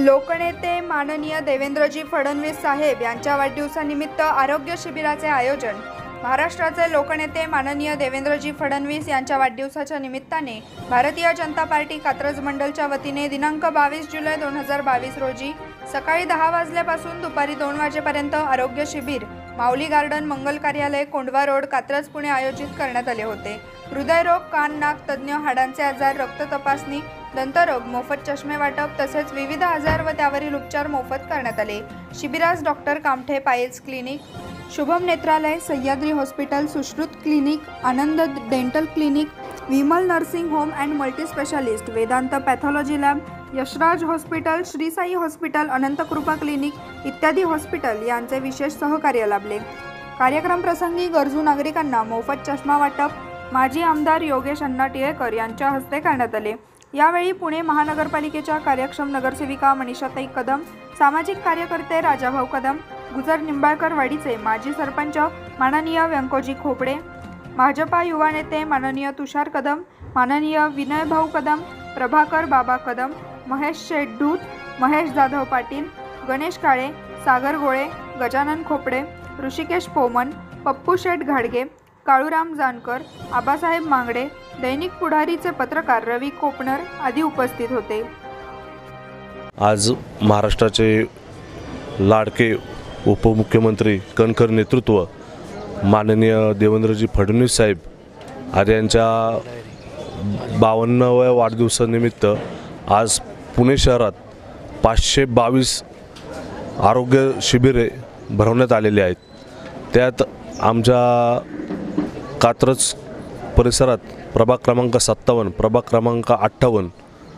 लोकनेते माननीय देवेंद्रजी फडणवीस साहेब यांच्या वाढदिवसानिमित्त आरोग्य शिबिराचे आयोजन। महाराष्ट्राचे लोकनेते माननीय देवेंद्रजी फडणवीस यांच्या वाढदिवसाच्या निमित्ताने भारतीय जनता पार्टी कात्रज मंडलच्या वतीने दिनांक 22 जुलै 2022 रोजी सकाळी 10 वाजल्यापासून दुपारी 2 वाजेपर्यंत आरोग्य शिबिर माऊली गार्डन मंगल कार्यालय कोंढवा रोड कात्रज पुणे आयोजित करण्यात आले होते। हृदयरोग, कान नाक तज्ञ, हाडांचे आजार, रक्त तपासणी, दंतरोग, मोफत चष्मे वाटप तसेच विविध आजार व त्यावरील उपचार मोफत करण्यात आले। शिबिरास doctor Kamthe piles clinic, Shubham Netralaya, Sahyadri hospital, Sushrut clinic, Anand dental clinic, Vimal nursing home and multi specialist, Vedant pathology lab, Yashraj hospital, Shri Sai hospital, Anant Krupa clinic इत्यादी हॉस्पिटल यांचे विशेष सहकार्य लाभले। कार्यक्रम प्रसंगी गरजू नागरिकांना मोफत चष्मा वाटप माजी आमदार योगेश अण्णा टिळेकर यांच्या हस्ते करण्यात आले। यावेळी पुणे महानगरपालिकेच्या कार्यक्षम नगरसेविका मनीषाताई कदम, सामाजिक कार्यकर्ते राजाभाऊ कदम, गुजर निंबाळकर वाडीचे माजी सरपंच माननीय व्यंकोजी खोपडे, भाजपा युवा नेते माननीय तुषार कदम, माननीय विनयभाऊ कदम, प्रभाकर बाबा कदम, महेश शेठ, महेश जाधव पाटील, गणेश काळे, सागर गोळे, गजानन खोपडे, ऋषिकेश पोमन, पप्पू शेठ घाडगे, काळूराम जानकर, आबासाहेब मांगडे, दैनिक पुढारीचे पत्रकार रवी कोपनर आदी उपस्थित होते। आज महाराष्ट्राचे लाडके उपमुख्यमंत्री कणखर नेतृत्व माननीय देवेंद्रजी फडणवीस साहेब आज यांच्या 52व्या वाढदिवसानिमित्त आज पुणे शहरात 522 आरोग्य शिबिरे भरवण्यात आलेली आहेत। त्यात आमच्या कात्रज परिसरात प्रभाग क्रमांक 57, प्रभाग क्रमांक 58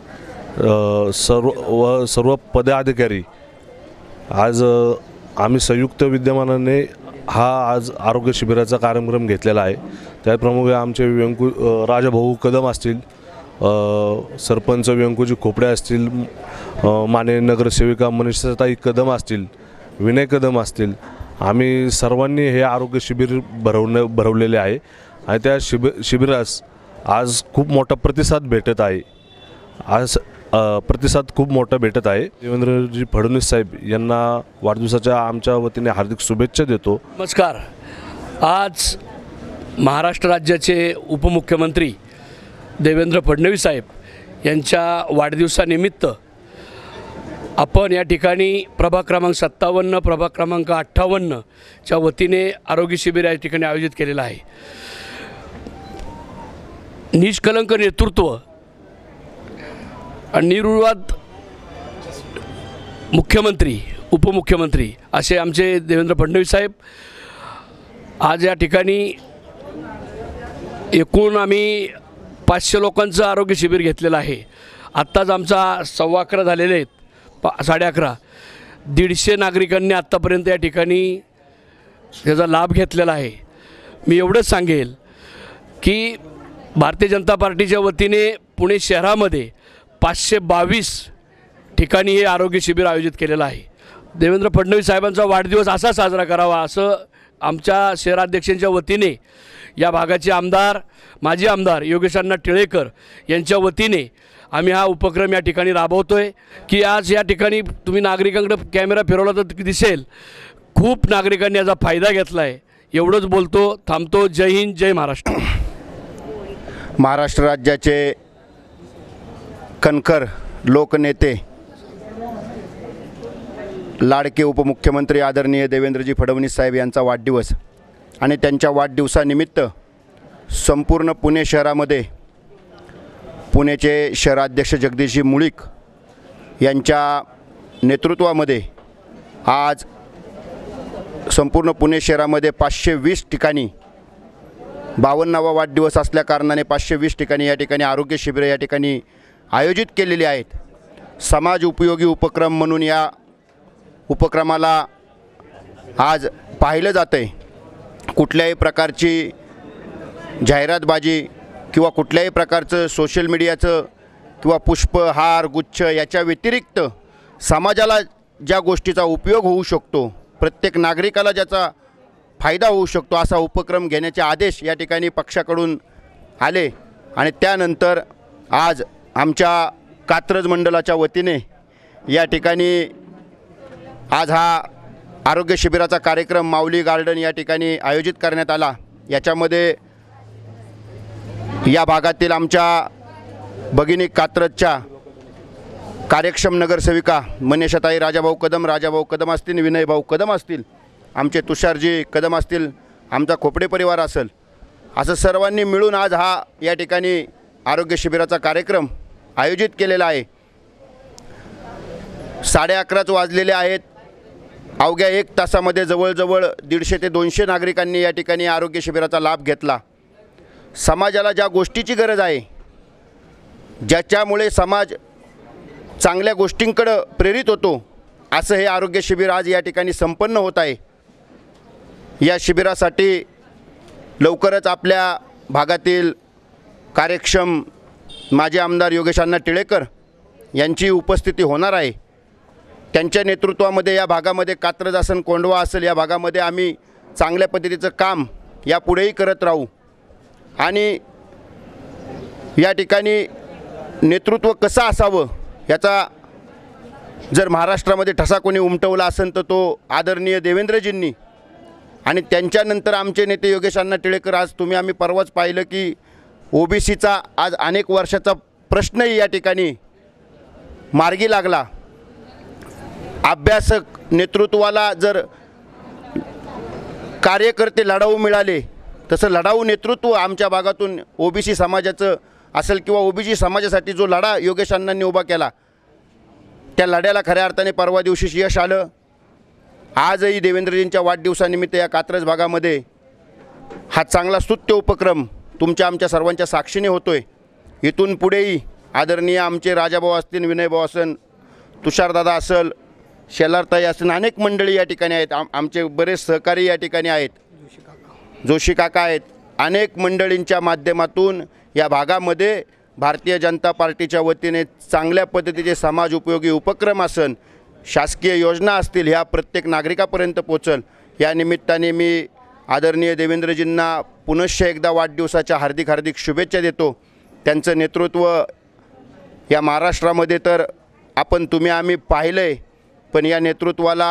सर्व पदाधिकारी आज आम्ही संयुक्त विद्यमानाने आज आरोग्य शिबिराचा कार्यक्रम घेतलेला आहे। त्यात प्रमुख आमचे राजाभाऊ कदम असतील, सरपंच व्यंकोजी खोपडे असतील, माननीय नगरसेविका मनीषाताई कदम असतील, विनय कदम असतील, आम्ही सर्वांनी हे आरोग्य शिबिर भरवलेले आहे आणि त्या शिबिरास आज खूप मोठा प्रतिसाद भेटत आहे। प्रतिसाद खूप मोठा भेटत आहे। देवेंद्रजी फडणवीस साहेब यांना वाढदिवसाच्या आमच्या वतीने हार्दिक शुभेच्छा देतो। नमस्कार। आज महाराष्ट्र राज्याचे उपमुख्यमंत्री देवेंद्र फडणवीस साहेब यांच्या वाढदिवसानिमित्त आपण या ठिकाणी प्रभाग क्रमांक 57, प्रभाग क्रमांक 58 च्या वतीने आरोग्य शिबिर या ठिकाणी आयोजित केलेलं आहे। निष्कलंक नेतृत्व आणि निर्विवाद मुख्यमंत्री उपमुख्यमंत्री असे आमचे देवेंद्र फडणवीस साहेब आज या ठिकाणी एकूण आम्ही 500 लोकांचं आरोग्य शिबिर घेतलेलं आहे। आत्ताच आमचा 11:15 झालेले आहेत, 11:30। 150 नागरिकांनी आत्तापर्यंत या ठिकाणी त्याचा लाभ घेतलेला आहे। मी एवढंच सांगेल की भारतीय जनता पार्टीच्या वतीने पुणे शहरामध्ये 522 ठिकाणी हे आरोग्य शिबिर आयोजित केलेलं आहे। देवेंद्र फडणवीस साहेबांचा वाढदिवस असा साजरा करावा असं आमच्या शहराध्यक्षांच्या वतीने या भागाचे आमदार माजी आमदार योगेश अण्णा टिळेकर यांच्या वतीने आम्ही हा उपक्रम या ठिकाणी राबवतोय की आज या ठिकाणी तुम्ही नागरिकांकडे कॅमेरा फिरवला तर दिसेल खूप नागरिकांनी याचा फायदा घेतला आहे। एवढंच बोलतो, थांबतो। जय हिंद, जय महाराष्ट्र। महाराष्ट्र राज्याचे कणखर लोकनेते लाडके उपमुख्यमंत्री आदरणीय देवेंद्रजी फडणवीस साहेब यांचा वाढदिवस आणि त्यांच्या वाढदिवसानिमित्त संपूर्ण पुणे शहरामध्ये पुण्याचे शहराध्यक्ष जगदीशजी मुळीक यांच्या नेतृत्वामध्ये आज संपूर्ण पुणे शहरामध्ये 520 ठिकाणी 52वा वाढदिवस असल्या कारणाने 520 ठिकाणी या ठिकाणी आरोग्य शिबिरे या ठिकाणी आयोजित केलेली आहेत। समाज उपयोगी उपक्रम म्हणून या उपक्रमाला आज पाहिलं जातं आहे। कुठल्याही प्रकारची जाहिरातबाजी किंवा कुठल्याही प्रकारचं सोशल मीडियाचं किंवा पुष्पहार गुच्छ याच्या व्यतिरिक्त समाजाला ज्या गोष्टीचा उपयोग होऊ शकतो, प्रत्येक नागरिकाला ज्याचा फायदा होऊ शकतो असा उपक्रम घेण्याचे आदेश या ठिकाणी पक्षाकडून आले आणि त्यानंतर आज आमच्या कात्रज मंडलाच्या वतीने या ठिकाणी आज हा आरोग्य शिबिराचा कार्यक्रम माऊली गार्डन या ठिकाणी आयोजित करण्यात आला। याच्यामध्ये या भागातील आमच्या भगिनी कात्रजच्या कार्यक्षम नगरसेविका मनीषाताई राजाभाऊ कदम असतील, विनयभाऊ कदम असतील, आमचे तुषारजी कदम असतील, आमचा खोपडे परिवार असेल, असं सर्वांनी मिळून आज हा या ठिकाणी आरोग्य शिबिराचा कार्यक्रम आयोजित केलेला आहे। 11:30 वाजलेले आहेत। अवघ्या 1 तासामध्ये जवळजवळ 150 ते 200 नागरिकांनी या ठिकाणी आरोग्य शिबिराचा लाभ घेतला। समाजाला ज्या गोष्टीची गरज आहे, ज्याच्यामुळे समाज चांगल्या गोष्टींकडे प्रेरित होतो, असं हे आरोग्य शिबिर आज या ठिकाणी संपन्न होत आहे। या शिबिरासाठी लवकरच आपल्या भागातील कार्यक्षम माजी आमदार योगेश अण्णा टिळेकर यांची उपस्थिती होणार आहे। त्यांच्या नेतृत्वामध्ये या भागामध्ये कात्रज असेल, कोंढवा असेल, या भागामध्ये आम्ही चांगल्या पद्धतीचं काम यापुढेही करत राहू। आणि या ठिकाणी नेतृत्व कसं असावं याचा जर महाराष्ट्रामध्ये ठसा कोणी उमटवला असेल तर तो आदरणीय देवेंद्रजींनी, आणि त्यांच्यानंतर आमचे नेते योगेश अण्णा टिळेकर। आज आम्ही परवाच पाहिलं की ओबीसीचा आज अनेक वर्षाचा प्रश्नही या ठिकाणी मार्गी लागला। अभ्यासक नेतृत्वाला जर कार्यकर्ते लढाऊ मिळाले, तसं लढाऊ नेतृत्व आमच्या भागातून ओबीसी समाजाचं असेल किंवा ओबीसी समाजासाठी जो लढा योगेश अण्णांनी उभा केला, त्या लढ्याला खऱ्या अर्थाने परवा दिवशी यश आलं। आजही देवेंद्रजींच्या वाढदिवसानिमित्त या कात्रज भागामध्ये हा चांगला स्तुत्य उपक्रम तुमच्या आमच्या सर्वांच्या साक्षीने होतोय। इथून पुढेही आदरणीय आमचे राजाभाऊ असतील, विनयभाऊ असेल, तुषारदादा असेल, शेलारताई असेल, अनेक मंडळी या ठिकाणी आहेत। आमचे बरेच सहकारी या ठिकाणी आहेत, जोशी काका आहेत। अनेक मंडळींच्या माध्यमातून या भागामध्ये भारतीय जनता पार्टीच्या वतीने चांगल्या पद्धतीचे समाज उपयोगी उपक्रम असेल, शासकीय योजना असतील, ह्या प्रत्येक नागरिकापर्यंत पोचल। या निमित्ताने मी आदरणीय देवेंद्रजींना पुनश्च एकदा वाढदिवसाच्या हार्दिक शुभेच्छा देतो। त्यांचं नेतृत्व या महाराष्ट्रामध्ये तर तुम्ही आम्ही पाहिलं आहे, पण या नेतृत्वाला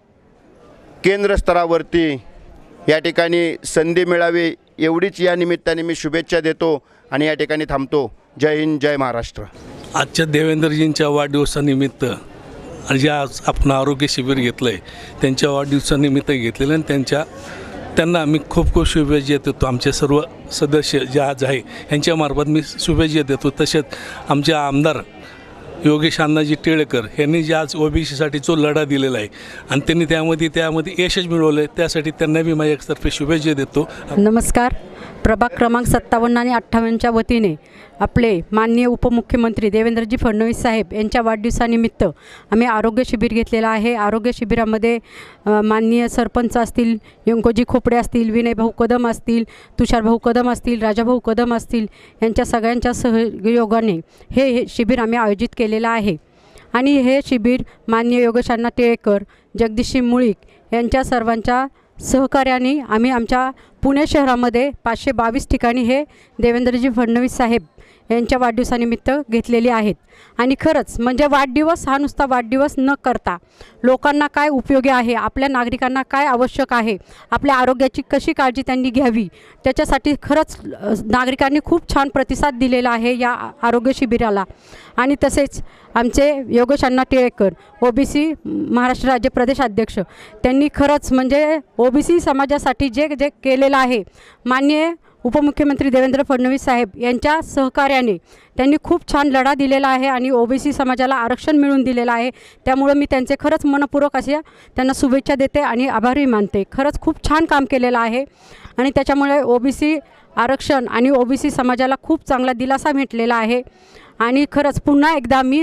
केंद्र स्तरावरती या ठिकाणी संधी मिळावी एवढीच या निमित्ताने मी शुभेच्छा देतो आणि या ठिकाणी थांबतो। जय हिंद, जय महाराष्ट्र। आजच्या देवेंद्रजींच्या वाढदिवसानिमित्त आणि जे आज आपण आरोग्य शिबिर घेतलं आहे त्यांच्या वाढदिवसानिमित्त घेतलेलं, आणि त्यांना आम्ही खूप शुभेच्छा देतो। आमचे सर्व सदस्य जे आज आहे यांच्यामार्फत मी शुभेच्छा देतो। तसेच आमचे आमदार योगेश अण्णाजी टिळेकर यांनी जे आज ओबीसीसाठी जो लढा दिलेला आहे आणि त्यांनी त्यामध्ये यशच मिळवलं आहे, त्यासाठी त्यांना मी माझ्यातर्फे शुभेच्छा देतो। नमस्कार। प्रभाग क्रमांक 57 आणि 58च्या वतीने आपले माननीय उपमुख्यमंत्री देवेंद्रजी फडणवीस साहेब यांच्या वाढदिवसानिमित्त आम्ही आरोग्य शिबिर घेतलेलं आहे। आरोग्य शिबिरामध्ये माननीय सरपंच असतील, व्यंकोजी खोपडे असतील, विनयभाऊ कदम असतील, तुषारभाऊ कदम असतील, राजाभाऊ कदम असतील, यांच्या सगळ्यांच्या सहयोगाने हे शिबिर आम्ही आयोजित केलेलं आहे। आणि हे शिबिर माननीय योगेश अण्णा टिळेकर, जगदीशजी मुळीक यांच्या सर्वांच्या सहकार्याने आम्ही आमच्या पुणे शहरामध्ये 522 ठिकाणी हे देवेंद्रजी फडणवीस साहेब यांच्या वाढदिवसानिमित्त घेतलेली आहेत। आणि खरंच म्हणजे वाढदिवस हा नुसता वाढदिवस न करता लोकांना काय उपयोगी आहे, आपल्या नागरिकांना काय आवश्यक आहे, आपल्या आरोग्याची कशी काळजी त्यांनी घ्यावी, त्याच्यासाठी खरंच नागरिकांनी खूप छान प्रतिसाद दिलेला आहे या आरोग्य शिबिराला। आणि तसेच आमचे योगेश अण्णा टिळेकर ओबीसी महाराष्ट्र राज्य प्रदेशाध्यक्ष, त्यांनी खरंच म्हणजे ओबीसी समाजासाठी जे केलेलं आहे, माननीय उपमुख्यमंत्री देवेंद्र फडणवीस साहेब यांच्या सहकार्याने त्यांनी खूप छान लढा दिलेला आहे आणि ओबीसी समाजाला आरक्षण मिळवून दिलेलं आहे। त्यामुळे मी त्यांचे खरंच मनपूर्वक असे त्यांना शुभेच्छा देते आणि आभारी मानते। खरंच खूप छान काम केलेलं आहे आणि त्याच्यामुळे ओबीसी आरक्षण आणि ओबीसी समाजाला खूप चांगला दिलासा भेटलेला आहे। आणि खरंच पुन्हा एकदा मी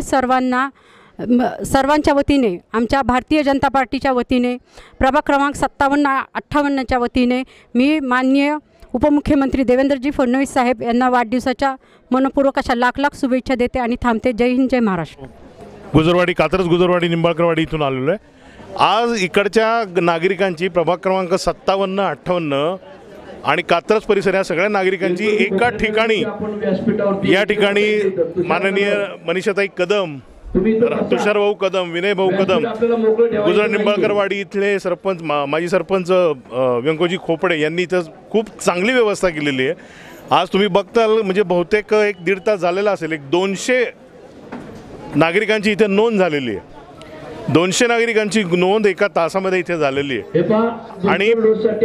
सर्वांच्या वतीने, आमच्या भारतीय जनता पार्टीच्या वतीने, प्रभाग क्रमांक 57-58च्या वतीने मी माननीय उपमुख्यमंत्री देवेंद्रजी फडणवीस साहेब यांना वाढदिवसाच्या मनपूर्वक अशा लाख शुभेच्छा देते आणि थांबते। जय हिंद, जय महाराष्ट्र। गुजरवाडी, कात्रज गुजरवाडी, निंबाळकरवाडी इथून आलेलो आहे। आज इकडच्या नागरिकांची प्रभाग क्रमांक 57-58 आणि कात्रज परिसर या सगळ्या नागरिकांची एका ठिकाणी या ठिकाणी माननीय मनीषाताई कदम तुषार भाऊ कदम, विनय भाऊ कदम, गुजरात निंबाळकरवाडी इथले सरपंच माजी सरपंच व्यंकोजी खोपडे यांनी इथं खूप चांगली व्यवस्था केलेली आहे. आज तुम्ही बघताल म्हणजे बहुतेक 1-1.5 तास झालेला असेल. 200 नागरिकांची इथे नोंद झालेली आहे. 200 नागरिकांची नोंद एका तासामध्ये इथे झालेली आहे. आणि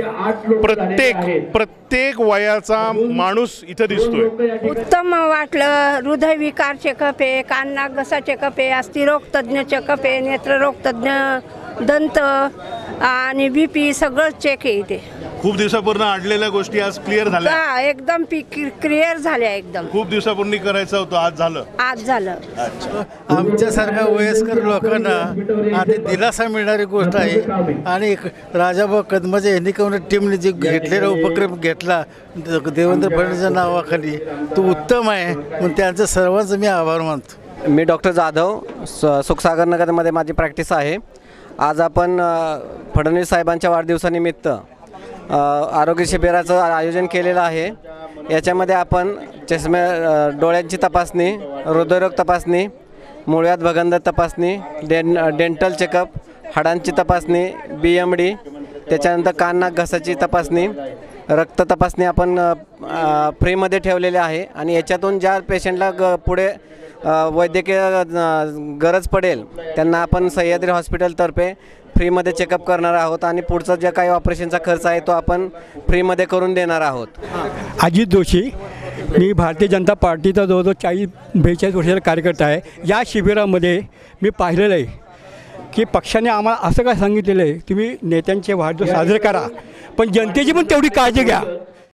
प्रत्येक वयाचा माणूस इथे दिसतोय. उत्तम वाटलं. हृदयविकार चेकअप आहे, कान नाक घसा चेकअप आहे, अस्थिरोग तज्ज्ञ चेकअप आहे, नेत्ररोग तज्ज्ञ, दंत आणि BP सगळं चेक आहे इथे. खूप दिवसापूर्वी अडलेल्या गोष्टी आज क्लिअर झाल्या. हा, एकदम क्लिअर झाल्या. एकदम खूप दिवसापूर्वी करायचं होतं, आज झालं. आज झालं. आमच्यासारख्या वयस्कर लोकांना आधी दिलासा मिळणारी गोष्ट आहे. आणि राजाभाऊ कदमाच्या यांनी टीमने जे घेतलेला उपक्रम घेतला देवेंद्र फडणवीसच्या नावाखाली, तो उत्तम आहे. म्हणून त्यांचं सर्वांचं मी आभार मानतो. मी डॉक्टर जाधव, सुखसागर नगरमध्ये माझी प्रॅक्टिस आहे. आज आपण फडणवीस साहेबांच्या वाढदिवसानिमित्त आरोग्य शिबिराचं आयोजन केलेलं आहे. याच्यामध्ये आपण डोळ्यांची तपासणी, हृदयरोग तपासणी, मूळव्याध भगंदर तपासणी, डेंटल चेकअप, हाडांची तपासणी, BMD, त्याच्यानंतर कान नाक घसाची तपासणी, रक्त तपासणी आपण फ्रीमध्ये ठेवलेले आहे. आणि याच्यातून ज्या पेशंटला पुढे वैद्यकीय गरज पडेल त्यांना आपण सह्याद्री हॉस्पिटलतर्फे फ्रीमध्ये चेकअप करणार आहोत. आणि पुढचा जे काही ऑपरेशनचा खर्च आहे तो आपण फ्रीमध्ये करून देणार आहोत. अजित जोशी, मी भारतीय जनता पार्टीचा जवळजवळ 40-42 वर्षाचा कार्यकर्ता आहे. या शिबिरामध्ये मी पाहिलेलं आहे की पक्षाने आम्हाला असं काय सांगितलेलं आहे, तुम्ही नेत्यांचे वाढदिवस साजरे करा पण जनतेची पण तेवढी काळजी घ्या.